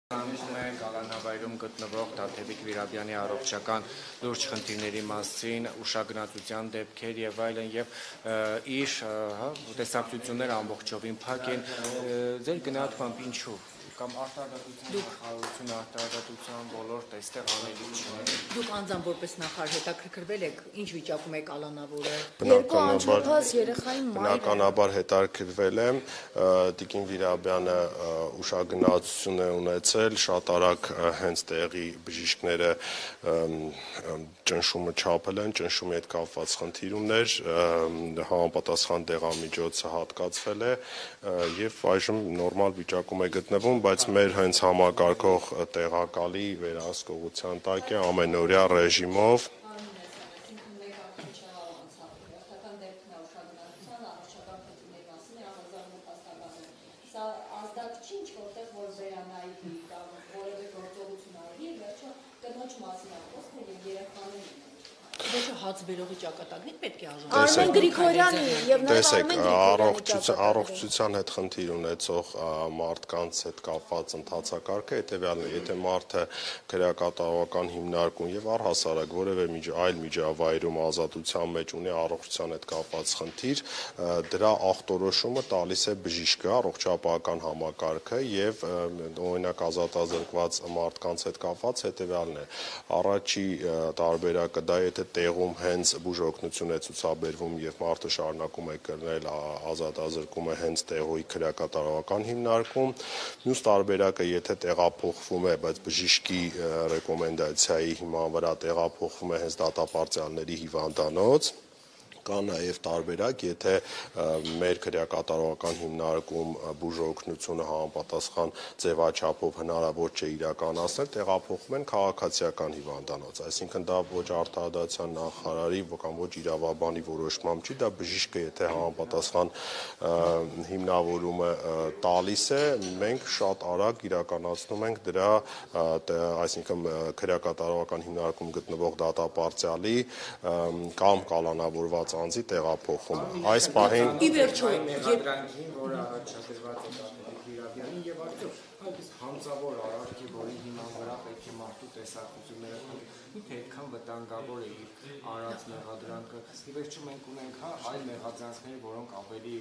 Գալանավայրում գտնվող Տաթևիկ Վիրաբյանի առողջական լուրջ խնդիրների մասին, ուշագնացության դեպքեր եւ այլն եւ իր տեսակցությունները ամբողջովին փակ են, ձեր գնահատմամբ ինչու կամ արտարդատության նախարարությունը արտարդատության ոլորտ այստեղ անելիք չի։ Դուք անձամբ որպես նախարար հետաքրքրվել եք ինչ վիճակում է Կալանավորը։ Երկու անչափահաս երեխայի մայրը։ Բնականաբար հետաքրքրվել եմ, Տիկին Վիրաբյանը ուշագնացություն է ունեցել, շատ արագ հենց տեղի բժիշկները ճնշումը չափել են, ճնշումի հետ կապված խնդիր ուներ, համապատասխան դեղամիջոցը հատկացվել է եւ այժմ նորմալ վիճակում է գտնվում, բայց մեր հենց համակարգող տեղակալի վերահսկողության տակ է ամենօրյա ռեժիմով։ Հացբերողի ճակատագրին պետք է արժանանա։ Արմեն Գրիգորյանի եւ նաեւ Տեսեք, առողջության հետ խնդիր ունեցող մարդկանց հետ կապված ընթացակարգը հետեւյալն է, եթե մարդը քրեակատարողական հիմնարկում եւ առհասարակ որևէ այլ միջավայրում ազատության մեջ ունի առողջության հետ կապված խնդիր, դրա ախտորոշումը տալիս է բժիշկը, առողջապահական համակարգը եւ օրինակ ազատազրկված մարդկանց հետ կապված հետեւյալն է, առաջի տարբերակը դա եթե տեղում հենց բուժօգնություն է ցուցաբերվում եւ մարդը շարունակում է կրնել ազատազրկումը հենց տեղոյի քրեակատարողական հիմնարկում, մյուս տարբերակը եթե տեղափոխվում է, բայց բժիշկի ռեկոմենդացիայի հիման վրա տեղափոխվում է հենց դատապարտյալների հիվանդանոց, կա նաև տարբերակ, եթե մեր քրեակատարողական հիմնարկում բուժօգնությունը համապատասխան ձևաչափով հնարավոր չէ իրականացնել, տեղափոխվում են քաղաքացիական հիվանդանոց, այսինքն դա ոչ արտարդատության նախարարի կամ ոչ իրավաբանի որոշմամբ չի, դա բժիշկը եթե համապատասխան հիմնավորումը տալիս է, մենք շատ արագ իրականացնում ենք դրա, այսինքն քրեակատարողական հիմնարկում գտնվող դատապարտյալի կամ կալանավորված անձի տեղափոխումը։ Այս պահին ի վերջո դրանքին, որը առաջադրված է Տաթևիկ Վիրաբյանին եւ արդյոք այդպես հանցավոր արարքի, որի հիման վրա պետք է մարդու տեսակցությունները ինքը այդքան վտանգավոր է իր արած մեղադրանքը։ Ի վերջո մենք ունենք այլ մեղադրանքներ, որոնք ավելի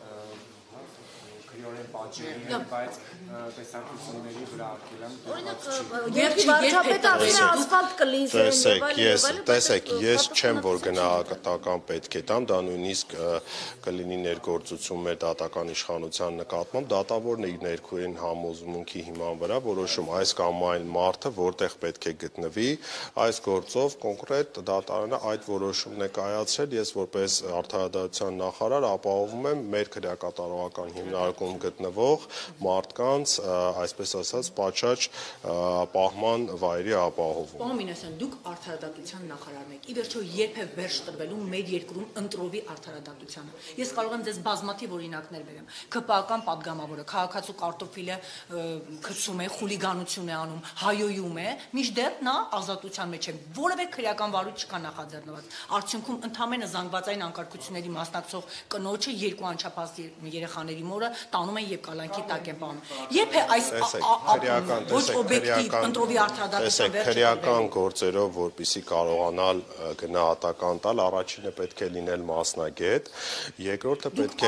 քրեորեն պատժելի են, բայց տեսակցությունների վրա արգելան Երկի վարչապետը ասել է ասֆալտ կլինզեն։ Տեսեք, ես չեմ որ գնահատական պետք է տամ, դա նույնիսկ կլինի ներգործություն մեր դատական իշխանության նկատմամբ, դատավորն է իր ներքույրին համոզմունքի հիման վրա որոշում այս կամ այն մարդը որտեղ պետք է գտնվի, այս գործով կոնկրետ դատարանը այդ որոշումն է կայացրել, ես որպես արտարդատության նախարար ապահովում եմ մեր քրեակատարողական հիմնարկում գտնվող մարդկանց, այսպես ասած, պատշաճ պահման վայրի ապահովում։ Պարոն Մինասյան, դուք արտարդատության նախարարն եք։ Ի վերջո երբ է վերջ տրվելու մեր երկրում ընտրովի արտարդատությանը։ Ես կարող եմ ձեզ բազմաթիվ օրինակներ բերեմ։ ԿՊԱ-ական падգամավորը քաղաքացու կարտոֆիլը գցում է, խուլիգանություն է անում, հայոյում է, մինչդեռ նա ազատության մեջ է։ Որևէ քրեական վարույթ չկա նախաձեռնված։ Արդյունքում ընդհանրապես զանգվածային անկարգությունների մասնակցող կնոջը երկու անչափահաս երեխաների մորը տանում են եւ կալանքի տակ են պահում։ Երբ է այս ոչ օբյեկտիվ ընտրովի արտարդատության վերջը։ Քրեական գործերով, որպեսզի կարողանալ գնահատական տալ, առաջինը պետք է լինել մասնագետ, երկրորդը պետք է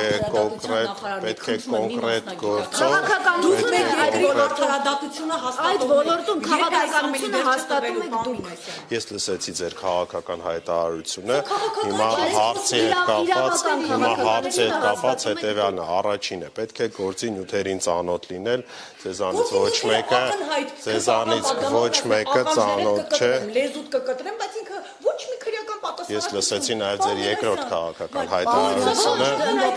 կոնկրետ գործով։ Դուք մեր երկրի արտարդատությունը հաստատում եք։ Այդ ոլորտում քաղաքականությունը հաստատում եք դուք։ Ես լսեցի ձեր քաղաքական հայտարարությունը, հիմա հարցի հետ կապված հետևյալն է, առաջինը պետք է գործի նյութերին ծանոթ լինել, ձեզանից ոչ մեկը ծանոթ չէ։ Լեզուտ կկտրեմ, բայց ինքը ոչ մի քրեական պատասխան։ Ես լսեցի նաև ձեր երկրորդ քաղաքական հայտարարությունը։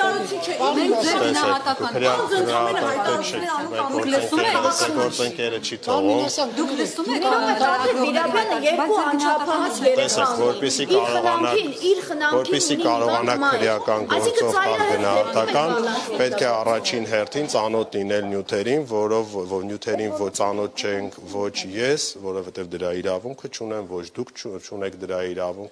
Գործընկերը չի թողում։ Դուք լսում եք Վիրաբյանը երկու անչափահաս որպեսզի կարողանա քրեական գործով տալ գնահատական, պետք է առաջին հերթին ծանոթ լինել նյութերին, որով նյութերին ոչ ծանոթ չենք ոչ ես, որովհետև դրա իրավունքը չունեմ, ոչ դուք չունեք դրա իրավունքը, նյութերին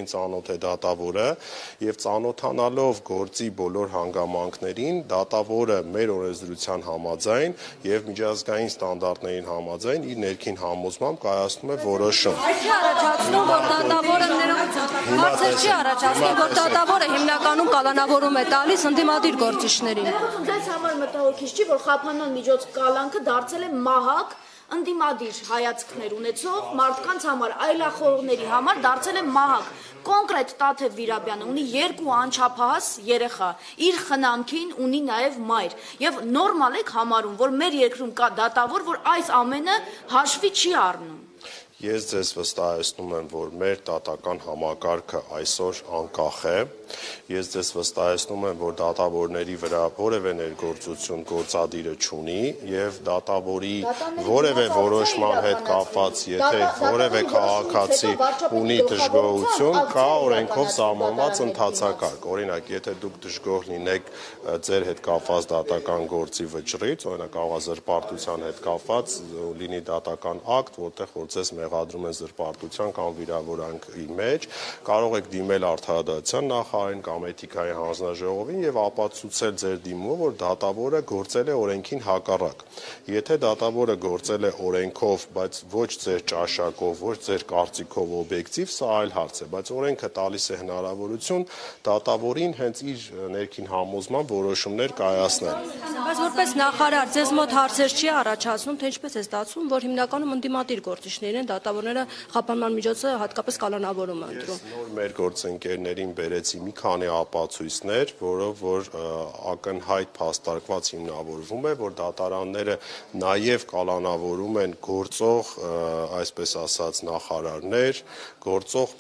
ամբողջովին ծանոթ է դատավորը եւ ծանոթանալով գործի բոլոր հանգամանքներին դատավորը մեր օրենսդրության համաձայն եւ միջազգային ստանդարտներին համաձայն իր ներքին համոզմամբ կայացնում է որոշում։ Առաջացնում որ դատավորը հարցեր չի առաջացնում որ դատավորը հիմնականում կալանավորում է տալիս ընդդիմադիր գործիչներին։ Ձեզ համար մտահոգիչ չի որ խափանման միջոց կալանքը դարձել է մահակ ընդդիմադիր հայացքներ ունեցող մարդկանց համար այլախոհների համար դարձել է մահակ։ Կոնկրետ Տաթև Վիրաբյանը ունի 2 անչափահաս երեխա, իր խնամքին ունի նաև մայր։ Եվ նորմալ եք համարում, որ մեր երկրում կա դատավոր, որ այս ամենը հաշվի չի առնում։ Ես ձեզ վստահեցնում եմ, որ մեր դատական համակարգը այսօր անկախ է։ Ես ձեզ վստահեցնում եմ, որ դատավորների վրա որևէ ներգործություն գործադիրը չունի եւ դատավորի որևէ որոշման հետ կապված, եթե որևէ քաղաքացի ունի դժգոհություն, կա օրենքով սահմանված ընթացակարգ։ Օրինակ, եթե դուք դժգոհ լինեք ձեր հետ կապված դատական գործի վճռից, օրինակ կարող է զրպարտության հետ կապված լինի դատական ակտ, որտեղ որ ձեզ մեղադրում են զրպարտության կամ վիրավորանքի մեջ, կարող եք դիմել Արդարադատության նախարարին կամ Էթիկայի հանձնաժողովին եւ ապացուցել ձեր դիմումը, որ դատավորը գործել է օրենքին հակառակ։ Եթե դատավորը գործել է օրենքով, բայց ոչ ձեր ճաշակով, ոչ ձեր կարծիքով օբյեկտիվ, սա այլ հարց է, բայց օրենքը տալիս է հնարավորություն դատավորին հենց իր ներքին համոզմամբ որոշումներ կայացնել։ Բայց որպես նախարար ձեզ մոտ հարցեր չի առաջացնում, թե ինչպես է ստացվում, որ հիմնականում ընդդիմադիր գործիչներն են դատավորները խափանման միջոցը հատկապես կալանավորում են ընտրում։ Նոր մեր գործընկերներին բերեցի մի քանի ապացույցներ, որով որ ակնհայտ փաստարկված հիմնավորվում է, որ դատարանները նաև կալանավորում են գործող, այսպես ասած, նախարարներ, գործող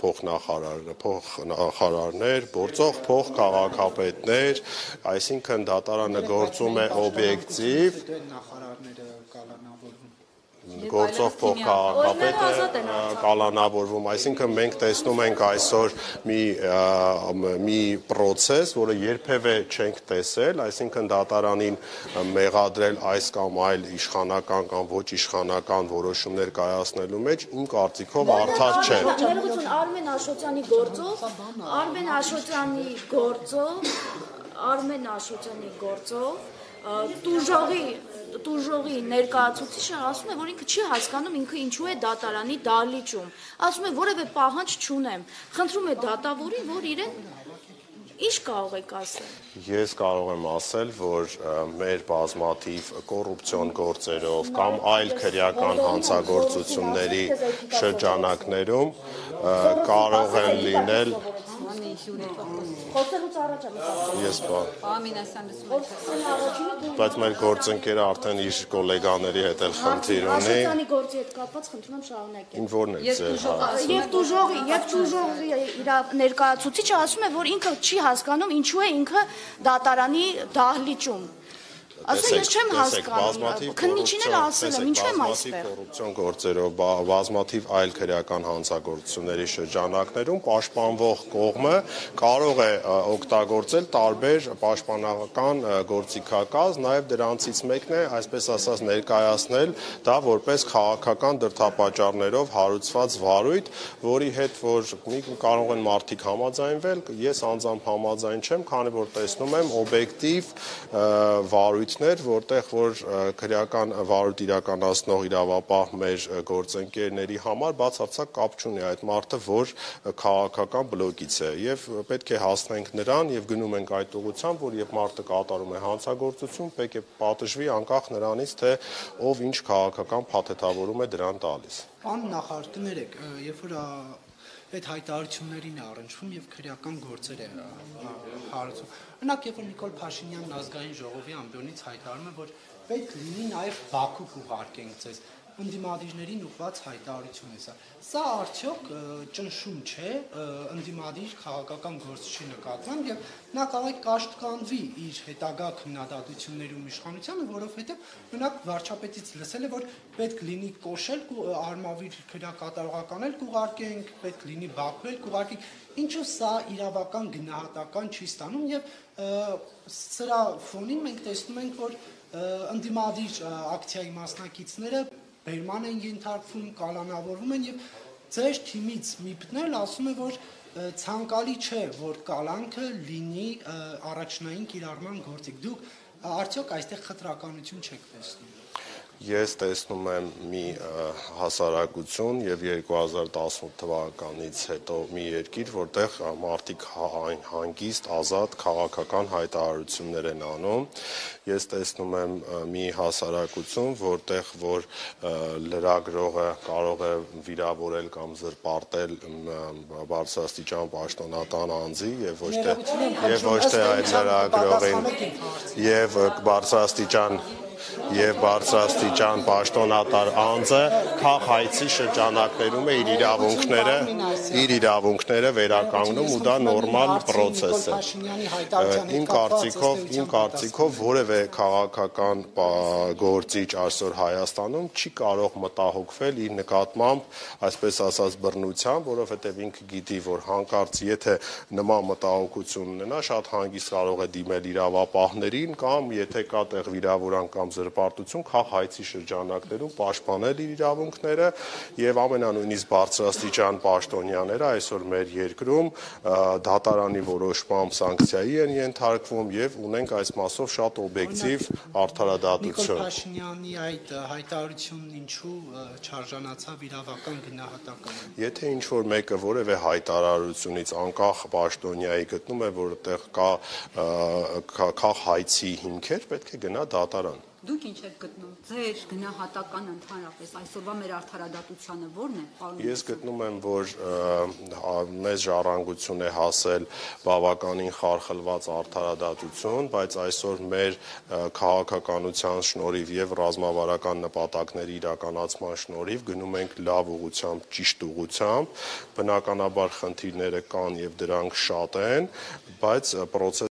փոխնախարարներ, գործող փոխքաղաքապետներ, այսինքն դատարանը գործում է օբյեկտիվ, գործող փոխքաղաքապետը կալանավորվում, այսինքն մենք տեսնում ենք այսօր մի process, որը երբևէ չենք տեսել, այսինքն դատարանին մեղադրել այս կամ այլ իշխանական կամ ոչ իշխանական որոշումներ կայացնելու մեջ իմ կարծիքով արդար չէ։ Արմեն Աշոտյանի գործով տուժողի ներկայացուցիչը ասում է, որ ինքը չի հասկանում ինքը ինչու է դատարանի դահլիճում։ Ասում է, որևէ պահանջ չունեմ։ Խնդրում է դատավորին, որ իրեն ինչ կարող եք ասել։ Ես կարող եմ ասել, որ մեր բազմաթիվ կոռուպցիոն գործերով կամ այլ քրեական հանցագործությունների շրջանակներում կարող են լինել Խոսելուց առաջ Ես բայց մեր գործընկերը արդեն իր գոլեգաների հետ էլ խնդիր ունի։ Աշոտյանի գործի հետ կապված խնդրում եմ շարունակել։ Ինչ որն է ձեր Եվ տուժողի իր ներկայացուցիչը ասում է, որ ինքը չի հասկանում ինչու է ինքը դատարանի դահլիճում։ Ասում ես չեմ հասկանում, քննիչին էլ ասել եմ, ինչու եմ այստեղ։ Կոռուպցիոն գործերով, բազմաթիվ այլ քրեական հանցագործությունների շրջանակներում պաշտպանվող կողմը կարող է օգտագործել տարբեր պաշտպանական գործիքակազմ, նաև դրանցից մեկն է, այսպես ասած, ներկայացնել դա որպես քաղաքական դրդապատճառներով հարուցված վարույթ, որի հետ որ կարող են մարդիկ համաձայնվել, ես անձամբ համաձայն չեմ, քանի որ տեսնում եմ օբյեկտիվ վարույթ որտեղ որ քրեական վարույթ իրականացնող իրավապահ մեր գործընկերների համար բացարձակ կապ չունի այդ մարդը, որ քաղաքական բլոկից է եւ պետք է հասնենք նրան եւ գնում ենք այդ ուղղությամբ, որ երբ մարդը կատարում է հանցագործություն, պետք է պատժվի անկախ նրանից, թե ով ինչ քաղաքական փաթեթավորում է դրան տալիս։ Պարոն նախարար, կներեք, երբ որ այդ հայտարարություններին է առնչվում եւ քրեական գործեր է հարուցում։ Օրինակ, երբ որ Նիկոլ Փաշինյանն ազգային ժողովի ամբիոնից հայտարարում է, որ պետք լինի նաեւ Բաքու կուղարկենք ձեզ, ընդդիմադիրներին ուղղված հայտարարություն է սա։ Սա արդյոք ճնշում չէ ընդդիմադիր քաղաքական գործիչի նկատմամբ եւ նա կարող է կաշտկանվի իր հետագա քննադատություններում իշխանությանը, որովհետեւ մենակ վարչապետից լսել է, որ պետք լինի կոշել արմավիր քրեակատարողական էլ կուղարկենք, պետք լինի Բաքու էլ կուղարկենք, ինչու սա իրավական գնահատական չի ստանում եւ սրա ֆոնին մենք տեսնում ենք, որ ընդդիմադիր ակցիայի մասնակիցները բերման են ենթարկվում, կալանավորվում են եւ ձեր թիմից մի պտնել ասում է, որ ցանկալի չէ, որ կալանքը լինի առաջնային կիրառման գործիք։ Դուք արդյոք այստեղ խտրականություն չեք տեսնում։ Ես տեսնում եմ մի հասարակություն եւ 2018 թվականից հետո մի երկիր, որտեղ մարդիկ հանգիստ, ազատ, քաղաքական հայտարարություններ են անում։ Ես տեսնում եմ մի հասարակություն, որտեղ որ լրագրողը կարող է վիրավորել կամ զրպարտել բարձրաստիճան պաշտոնատան անձի եւ ոչ թե այդ լրագրողին եւ բարձրաստիճան պաշտոնատար անձը քաղաքացի շրջանակներում է իր իրավունքները վերականգնում ու դա նորմալ պրոցես է։ Իմ կարծիքով որևէ քաղաքական գործիչ այսօր Հայաստանում չի կարող մտահոգվել իր նկատմամբ, այսպես ասած, բռնությամբ, որովհետև ինքը գիտի, որ հանկարծ եթե նման մտահոգություն ունենա, շատ հանգիստ կարող է դիմել իրավապահներին կամ եթե կա տեղ վիրավորանք կամ զրպարտություն քաղաքացի շրջանակներում պաշտպանել իր իրավունքները եւ ամենանույնիսկ բարձրաստիճան պաշտոնյաները այսօր մեր երկրում դատարանի որոշմամբ սանկցիայի են ենթարկվում եւ ունենք այս մասով շատ օբյեկտիվ արդարադատություն։ Նիկոլ Փաշինյանի այդ հայտարարությունն ինչու չարժանացավ իրավական գնահատական։ Եթե ինչ-որ մեկը որևէ հայտարարությունից անկախ պաշտոնյայի գտնում է, որ այդտեղ կա քաղաքացի հիմքեր, պետք է գնա դատարան։ Դուք ինչ եք գտնում։ Ձեր գնահատական ընդհանրապես այսօրվա մեր արդարադատությանը ո՞րն է, պարոն։ Ես գտնում եմ, որ մեծ ժառանգություն է հասել բավականին խարխլված արդարադատություն, բայց այսօր մեր քաղաքականության շնորհիվ եւ ռազմավարական նպատակների իրականացման շնորհիվ գնում ենք լավ ուղղությամբ, ճիշտ ուղղությամբ, բնականաբար խնդիրները կան եւ դրանք շատ են, բայց